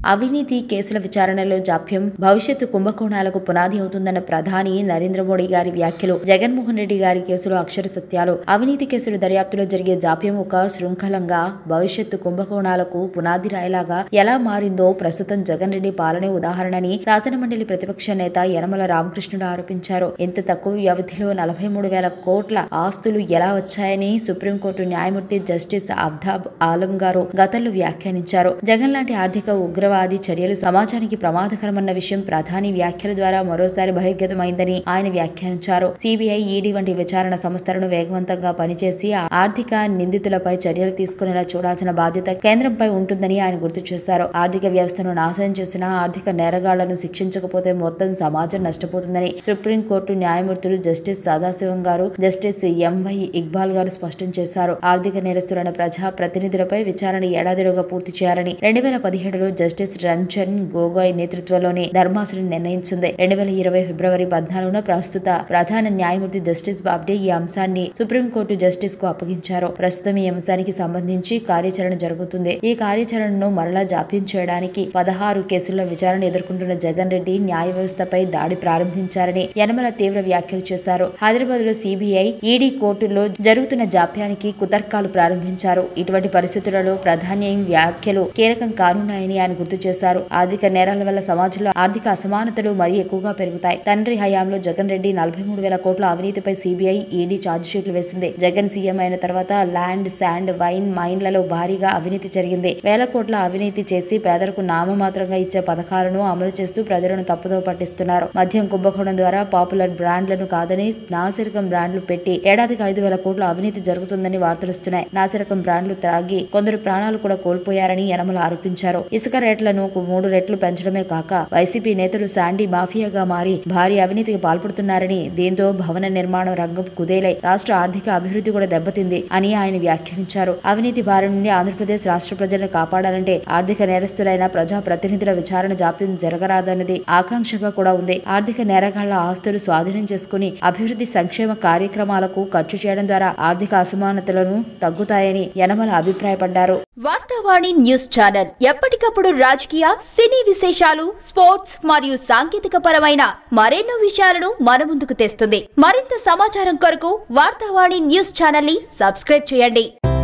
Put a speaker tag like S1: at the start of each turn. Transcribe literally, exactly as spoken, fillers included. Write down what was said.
S1: అవినీతి కేసుల విచారణలో జాప్యం భవిష్యత్తు కుంభకోణాలకు పునాది అవుతుందన్న ప్రధాని నరేంద్ర మోడీ గారి వ్యాఖ్యలు, జగన్మోహన్ రెడ్డి గారి కేసులో అక్షర సత్యాలు. అవినీతి కేసుల దర్యాప్తులో జరిగే జాప్యం ఒక శృంఖలంగా భవిష్యత్తు కుంభకోణాలకు పునాది రాయిలాగా ఎలా మారిందో ప్రస్తుతం జగన్ రెడ్డి పాలనే ఉదాహరణని శాసనమండలి ప్రతిపక్ష నేత యనమల రామకృష్ణుడు ఆరోపించారు. ఇంత తక్కువ వ్యవధిలో నలభై మూడు వేల కోట్ల ఆస్తులు ఎలా వచ్చాయని సుప్రీంకోర్టు న్యాయమూర్తి జస్టిస్ అబ్దాబ్ ఆలం గారు గతంలో వ్యాఖ్యానించారు. జగన్ లాంటి ఆర్థిక ఉగ్రవాది చర్యలు సమాజానికి ప్రమాదకరమన్న విషయం ప్రధాని వ్యాఖ్యల ద్వారా మరోసారి బహిర్గతమైందని ఆయన వ్యాఖ్యానించారు. సిబిఐ, ఈడీ వంటి విచారణ సంస్థలను వేగవంతంగా పనిచేసి ఆర్థిక నిందితులపై చర్యలు తీసుకునేలా చూడాల్సిన బాధ్యత కేంద్రంపై ఉంటుందని ఆయన గుర్తు చేశారు. ఆర్థిక వ్యవస్థను నాశనం చేసిన ఆర్థిక నేరగాళ్లను శిక్షించకపోతే మొత్తం సమాజం నష్టపోతుందని సుప్రీంకోర్టు న్యాయమూర్తులు జస్టిస్ సదాశివం గారు, జస్టిస్ ఎంవై ఇక్బాల్ గారు స్పష్టం చేశారు. ఆర్థిక నేరస్తులైన ప్రజా ప్రతినిధులపై విచారణ ఏడాదిలోగా పూర్తి చేయాలని రెండు వేల పదిహేడులో జస్టిస్ రంజన్ గొగోయ్ నేతృత్వంలోని ధర్మాసనం నిర్ణయించింది. రెండు వేల ఇరవై ఫిబ్రవరి పద్నాలుగున ప్రస్తుత ప్రధాన న్యాయమూర్తి జస్టిస్ బాబ్డే ఈ అంశాన్ని సుప్రీంకోర్టు జస్టిస్ కు అప్పగించారు. ప్రస్తుతం ఈ అంశానికి సంబంధించి కార్యాచరణ జరుగుతుంది. ఈ కార్యాచరణను మరలా జాప్యం చేయడానికి పదహారు కేసుల్లో విచారణ ఎదుర్కొంటున్న జగన్ రెడ్డి న్యాయ వ్యవస్థపై దాడి ప్రారంభించారని యనమల తీవ్ర వ్యాఖ్యలు చేశారు. హైదరాబాద్ లో సిబిఐ, ఈడీ కోర్టుల్లో జరుగుతున్న జాప్యానికి కుతర్కాలు ప్రారంభించారు. ఇటువంటి పరిస్థితులలో ప్రధాని వ్యాఖ్యలు కీలకం కానున్నాయని ఆయన గుర్తు చేశారు. ఆర్థిక నేరాల వల్ల సమాజంలో ఆర్థిక అసమానతలు మరీ ఎక్కువగా పెరుగుతాయి. తండ్రి హయాంలో జగన్ రెడ్డి నలభై మూడు వేల కోట్ల అవినీతిపై సిబిఐ, ఈడీ ఛార్జిషీట్లు వేసింది. జగన్ సీఎం అయిన తర్వాత ల్యాండ్, శాండ్, వైన్ మైన్లలో భారీగా అవినీతి జరిగింది. వేల కోట్ల అవినీతి చేసి పేదలకు నామమాత్రంగా ఇచ్చే పథకాలను అమలు చేస్తూ ప్రజలను తప్పుదో పట్టిస్తున్నారు. మద్యం కుంభకోణం ద్వారా పాపులర్ బ్రాండ్లను కాదని నాసిరకం బ్రాండ్లు పెట్టి ఏడాదికి ఐదు వేల కోట్ల అవినీతి జరుగుతుందని వార్తలుస్తున్నాయి. నాసిరకం బ్రాండ్లు త్రాగి కొందరు ప్రాణాలు కూడా కోల్పోయారని యనమల ఆరోపించారు. ఇసుక రేట్లను మూడు రెట్లు పెంచడమే కాక వైసీపీ నేతలు శాండీ మాఫియాగా మారి భారీ అవినీతికి పాల్పడుతున్నారని, దీంతో భవన నిర్మాణ రంగం కుదేలై రాష్ట్ర ఆర్థిక అభివృద్ధి కూడా దెబ్బతింది అని ఆయన వ్యాఖ్యానించారు. అవినీతి బారి నుండి ఆంధ్రప్రదేశ్ రాష్ట్ర ప్రజలను కాపాడాలంటే ఆర్థిక నేరస్తులైన ప్రజా ప్రతినిధుల విచారణ జాప్యం జరగరాదన్నది ఆకాంక్షగా కూడా ఉంది. ఆర్థిక నేరగాళ్ల ఆస్తులు స్వాధీనం చేసుకుని అభివృద్ధి సంక్షేమ కార్యక్రమాలకు ఖర్చు చేయడం ద్వారా ఆర్థిక అసమానతలను తగ్గుతాయని యనమల అభిప్రాయపడ్డారు.
S2: వార్తావాణి న్యూస్ ఛానల్ ఎప్పటికప్పుడు రాజకీయ, సినీ విశేషాలు, స్పోర్ట్స్ మరియు సాంకేతిక పరమైన మరెన్నో విషయాలను మన ముందుకు తెస్తుంది. మరింత సమాచారం కొరకు వార్తావాణి న్యూస్ ఛానల్ ని సబ్స్క్రైబ్ చేయండి.